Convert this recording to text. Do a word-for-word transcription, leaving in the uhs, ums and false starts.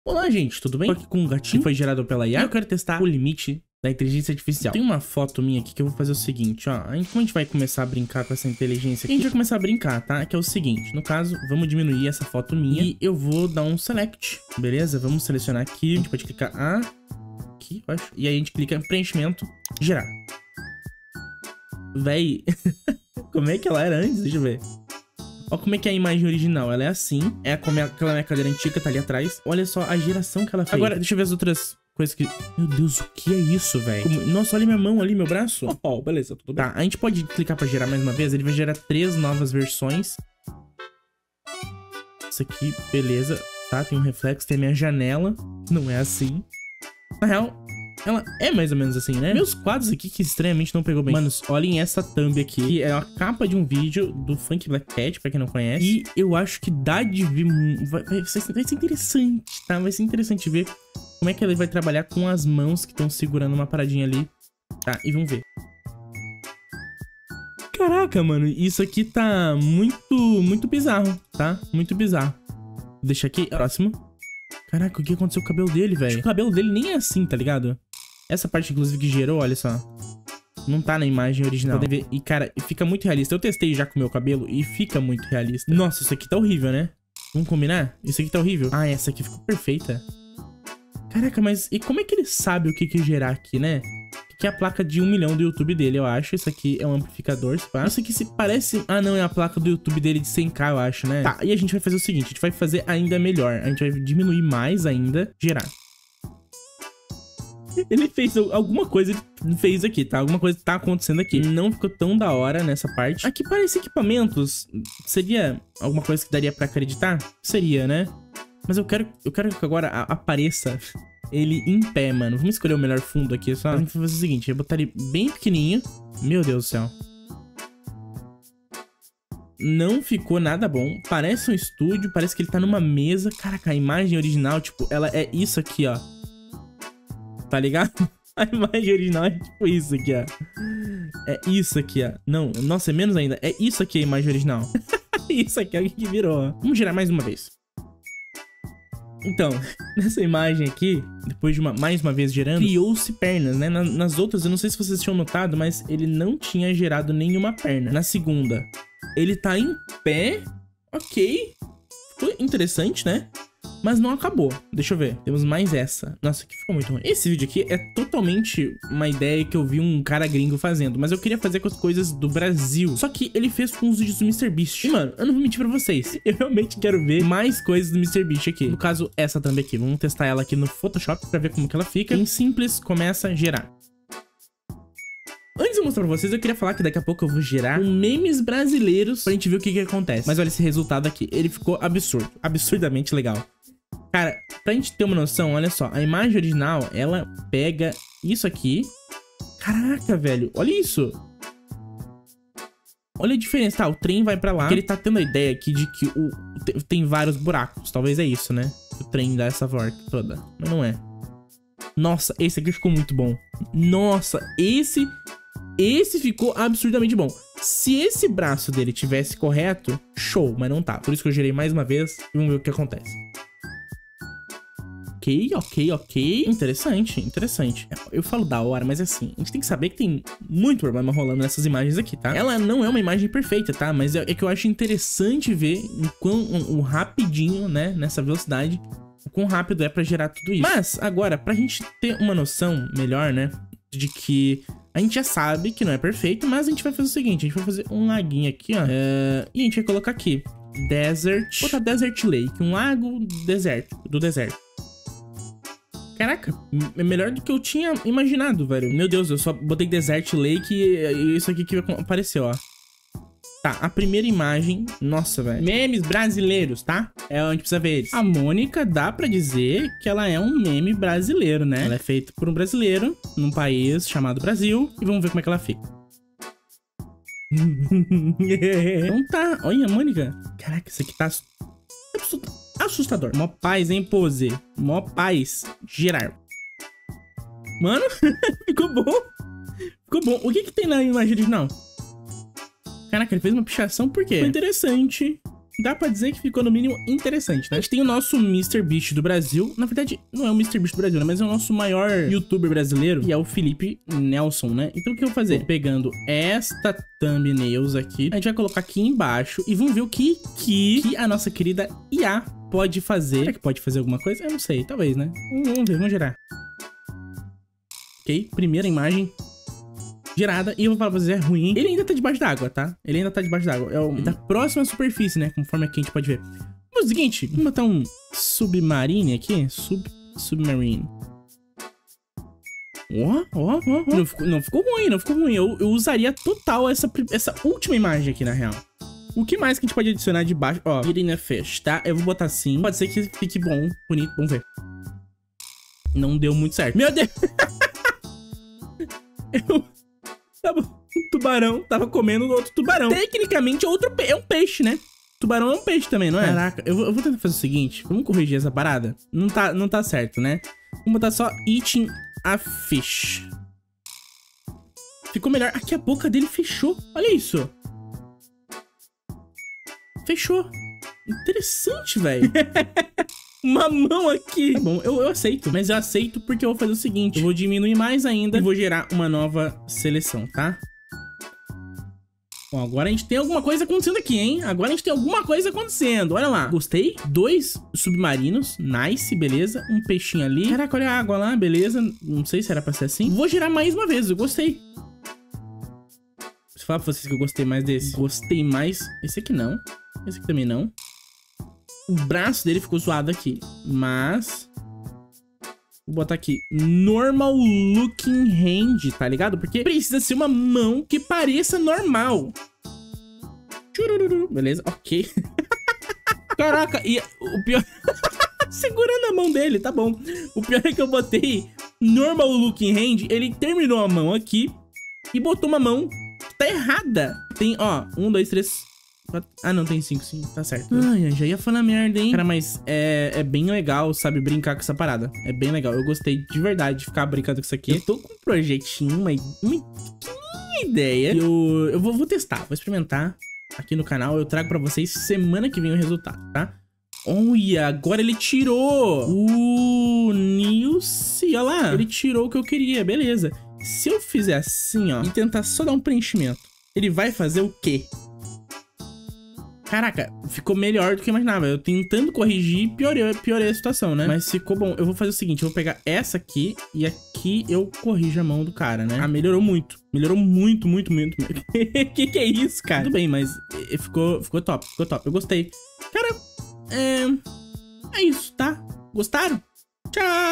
Olá, gente, tudo bem? Tô aqui com um gatinho que foi gerado pela I A. Eu quero testar o limite da inteligência artificial. Tem uma foto minha aqui que eu vou fazer o seguinte, ó. Como a gente vai começar a brincar com essa inteligência aqui, a gente vai começar a brincar, tá? Que é o seguinte, no caso, vamos diminuir essa foto minha e eu vou dar um select, beleza? Vamos selecionar aqui, a gente pode clicar aqui, eu acho. E aí a gente clica em preenchimento, gerar. Véi, como é que ela era antes? Deixa eu ver. Ó como é que é a imagem original, ela é assim, é como aquela minha cadeira antiga, tá ali atrás. Olha só a geração que ela fez. Agora, deixa eu ver as outras coisas que... Meu Deus, o que é isso, velho? Como... Nossa, olha minha mão ali, meu braço. Ó, oh, beleza, tudo bem. Tá, a gente pode clicar pra gerar mais uma vez, ele vai gerar três novas versões. Isso aqui, beleza. Tá, tem um reflexo, tem a minha janela. Não é assim. Na real... Ela é mais ou menos assim, né? Meus quadros aqui que estranhamente não pegou bem. Manos, olhem essa thumb aqui, que é a capa de um vídeo do Funk Black Cat, pra quem não conhece. E eu acho que dá de ver... Vai, vai, ser, vai ser interessante, tá? Vai ser interessante ver como é que ele vai trabalhar com as mãos que estão segurando uma paradinha ali. Tá, e vamos ver. Caraca, mano, isso aqui tá muito, muito bizarro, tá? Muito bizarro. Deixa aqui, próximo. Caraca, o que aconteceu com o cabelo dele, velho? O cabelo dele nem é assim, tá ligado? Essa parte, inclusive, que gerou, olha só. Não tá na imagem original. Podem ver. E, cara, fica muito realista. Eu testei já com o meu cabelo e fica muito realista. Nossa, isso aqui tá horrível, né? Vamos combinar? Isso aqui tá horrível. Ah, essa aqui ficou perfeita. Caraca, mas... E como é que ele sabe o que que gerar aqui, né? Que é a placa de um milhão do YouTube dele, eu acho. Isso aqui é um amplificador. Isso aqui se parece... Ah, não, é a placa do YouTube dele de cem K, eu acho, né? Tá, e a gente vai fazer o seguinte. A gente vai fazer ainda melhor. A gente vai diminuir mais ainda. Gerar. Ele fez alguma coisa, ele fez aqui, tá? Alguma coisa tá acontecendo aqui. Não ficou tão da hora nessa parte. Aqui parece equipamentos. Seria alguma coisa que daria pra acreditar? Seria, né? Mas eu quero, eu quero que agora apareça ele em pé, mano. Vamos escolher o melhor fundo aqui, só. A gente vai fazer o seguinte, eu vou botar ele bem pequenininho. Meu Deus do céu. Não ficou nada bom. Parece um estúdio, parece que ele tá numa mesa. Caraca, a imagem original, tipo, ela é isso aqui, ó. Tá ligado? A imagem original é tipo isso aqui, ó. É isso aqui, ó. Não, nossa, é menos ainda. É isso aqui a imagem original. Isso aqui é o que virou, ó. Vamos girar mais uma vez. Então, nessa imagem aqui, depois de uma, mais uma vez gerando, criou-se pernas, né? Na, nas outras, eu não sei se vocês tinham notado, mas ele não tinha gerado nenhuma perna. Na segunda, ele tá em pé. Ok. Ficou interessante, né? Mas não acabou. Deixa eu ver. Temos mais essa. Nossa, aqui ficou muito ruim. Esse vídeo aqui é totalmente uma ideia que eu vi um cara gringo fazendo. Mas eu queria fazer com as coisas do Brasil. Só que ele fez com os vídeos do MrBeast. E, mano, eu não vou mentir pra vocês. Eu realmente quero ver mais coisas do MrBeast aqui. No caso, essa também aqui. Vamos testar ela aqui no Photoshop pra ver como que ela fica. Em simples, começa a gerar. Antes de eu mostrar pra vocês, eu queria falar que daqui a pouco eu vou gerar um memes brasileiros pra gente ver o que que acontece. Mas olha esse resultado aqui. Ele ficou absurdo. Absurdamente legal. Cara, pra gente ter uma noção, olha só. A imagem original, ela pega isso aqui. Caraca, velho. Olha isso. Olha a diferença. Tá, o trem vai pra lá. Porque ele tá tendo a ideia aqui de que o, tem vários buracos. Talvez é isso, né? O trem dá essa volta toda. Mas não é. Nossa, esse aqui ficou muito bom. Nossa, esse... Esse ficou absurdamente bom. Se esse braço dele tivesse correto, show. Mas não tá. Por isso que eu gerei mais uma vez. E vamos ver o que acontece. Ok, ok, ok. Interessante, interessante. Eu falo da hora, mas assim, a gente tem que saber que tem muito problema rolando nessas imagens aqui, tá? Ela não é uma imagem perfeita, tá? Mas é, é que eu acho interessante ver o quão um, um rapidinho, né? Nessa velocidade, o quão rápido é pra gerar tudo isso. Mas, agora, pra gente ter uma noção melhor, né? De que a gente já sabe que não é perfeito, mas a gente vai fazer o seguinte, a gente vai fazer um laguinho aqui, ó. É, e a gente vai colocar aqui, Desert. Vou botar Desert Lake, um lago deserto, do deserto. Caraca, é melhor do que eu tinha imaginado, velho. Meu Deus, eu só botei Desert Lake e isso aqui que apareceu, ó. Tá, a primeira imagem... Nossa, velho. Memes brasileiros, tá? É onde precisa ver eles. A Mônica, dá pra dizer que ela é um meme brasileiro, né? Ela é feita por um brasileiro, num país chamado Brasil. E vamos ver como é que ela fica. Então tá, olha a Mônica. Caraca, isso aqui tá... assustador. Mó paz, hein, pose. Mó paz. Girar. Mano, ficou bom. Ficou bom. O que que tem na imagem original? Caraca, ele fez uma pichação por quê? Foi interessante. dá pra dizer que ficou no mínimo interessante, né? A gente tem o nosso MrBeast do Brasil. Na verdade, não é o MrBeast do Brasil, né? Mas é o nosso maior youtuber brasileiro, e é o Felipe Nelson, né? Então o que eu vou fazer? Tô pegando esta thumbnails aqui, a gente vai colocar aqui embaixo e vamos ver o que, que, que a nossa querida I A pode fazer. Será que pode fazer alguma coisa? Eu não sei, talvez, né? Vamos ver, vamos gerar. Ok, primeira imagem gerada, e eu vou falar pra vocês, é ruim. Ele ainda tá debaixo d'água, tá? Ele ainda tá debaixo d'água. É o da próxima superfície, né? Conforme aqui a gente pode ver. Vamos o seguinte, vamos botar um submarine aqui. Sub, submarine. Ó, ó, ó. Não ficou, não ficou ruim, não ficou ruim. Eu, eu usaria total essa, essa última imagem aqui, na real. O que mais que a gente pode adicionar de baixo? Ó, Irina Fish, tá? Eu vou botar assim. Pode ser que fique bom, bonito. Vamos ver. Não deu muito certo. Meu Deus! Eu... Tava... Um tubarão tava comendo outro tubarão. Tecnicamente é outro pe... é um peixe, né? Tubarão é um peixe também, não é? Caraca, eu vou, eu vou tentar fazer o seguinte. Vamos corrigir essa parada. Não tá, não tá certo, né? Vamos botar só eating a fish. Ficou melhor. Aqui a boca dele fechou. Olha isso. Fechou. Interessante, velho. Uma mão aqui. Tá bom, eu, eu aceito. Mas eu aceito porque eu vou fazer o seguinte. Eu vou diminuir mais ainda e vou gerar uma nova seleção, tá? Bom, agora a gente tem alguma coisa acontecendo aqui, hein? Agora a gente tem alguma coisa acontecendo. Olha lá. Gostei. Dois submarinos. Nice, beleza. Um peixinho ali. Caraca, olha a água lá, beleza. Não sei se era pra ser assim. Vou gerar mais uma vez. Eu gostei. Deixa eu falar pra vocês que eu gostei mais desse. Gostei mais. Esse aqui não. Esse aqui também não. O braço dele ficou zoado aqui. Mas... Vou botar aqui. Normal looking hand, tá ligado? Porque precisa ser uma mão que pareça normal. Churururu. Beleza, ok. Caraca, e o pior... Segurando a mão dele, tá bom. O pior é que eu botei normal looking hand. Ele terminou a mão aqui e botou uma mão que tá errada. Tem, ó, um, dois, três... Ah, não, tem cinco, sim, tá certo. Ai, já ia falar merda, hein? Cara, mas é, é bem legal, sabe, brincar com essa parada. É bem legal, eu gostei de verdade de ficar brincando com isso aqui. Eu tô com um projetinho, uma, uma pequenininha ideia. Eu, eu vou, vou testar, vou experimentar aqui no canal. Eu trago pra vocês semana que vem o resultado, tá? Olha, agora ele tirou o Nilce, olha lá. Ele tirou o que eu queria, beleza. Se eu fizer assim, ó, e tentar só dar um preenchimento, ele vai fazer o quê? Caraca, ficou melhor do que eu imaginava. Eu tentando corrigir, piorei, piorei a situação, né? Mas ficou bom. Eu vou fazer o seguinte, eu vou pegar essa aqui e aqui eu corrijo a mão do cara, né? Ah, melhorou muito. Melhorou muito, muito, muito. Que que é isso, cara? Tudo bem, mas ficou, ficou top, ficou top. Eu gostei. Cara, é... É isso, tá? Gostaram? Tchau!